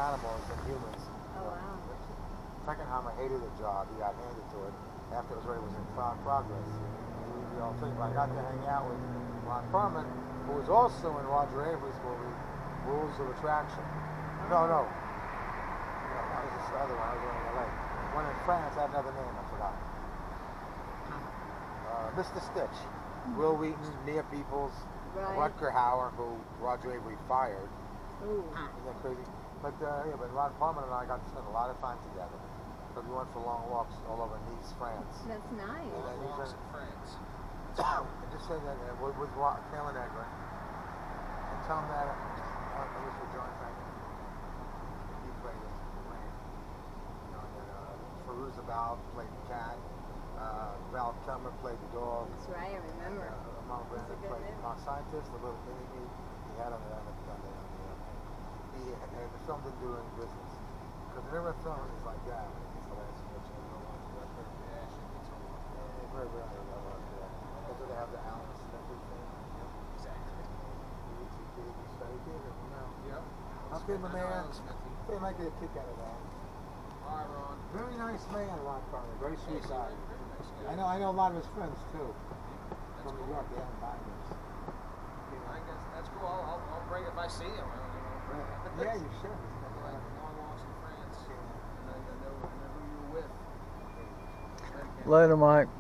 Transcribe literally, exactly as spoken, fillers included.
animals than humans. Oh, wow. Frankenheimer hated the job. He got handed to it after it was already was in progress. You know, thing, but I got to hang out with Ron Perlman, who was also in Roger Avery's movie, Rules of Attraction. No, no. No, that was this other one. I was in L A. One in France, I have another name, I forgot. Uh, Mister Stitch. Will Wheaton, Mia Peoples, Right. Rutger Hauer, who Roger Avery fired. Ooh. Isn't that crazy? But uh, yeah, but Ron Perlman and I got to spend a lot of time together. So we went for long walks all over Nice, France. That's nice. And then Long he's walks in, in France. I just said that uh, with, with Callahan and tell him that uh, I was with John Franklin. He played this playing. You know, and then uh, Feruzabal played the cat. Uh, Val Kilmer played the dog. That's right, I remember. And, uh, Amon Brandon played the non scientist, the little mini me he had on the on the on the, on the, uh, he and the film didn't do any business because whenever a film is like that, it's the last which I don't want to record. Yeah, it should be told. Yeah, very rarely I love that. That's why they have the Alan Smith thing. Exactly. Yep. Okay, my man. They might get a kick out of that. All right, Ron. Very nice man, Ron Perlman. Very sweet Yes, guy. very, very nice guy. I know. I know a lot of his friends too. That's From New cool. York, they haven't buying this. I guess that's cool. I'll, I'll, I'll bring it if I see him. I don't know. Yeah, you should. Like long walks in France. And I, I know, I know who you were with. Later, Mike.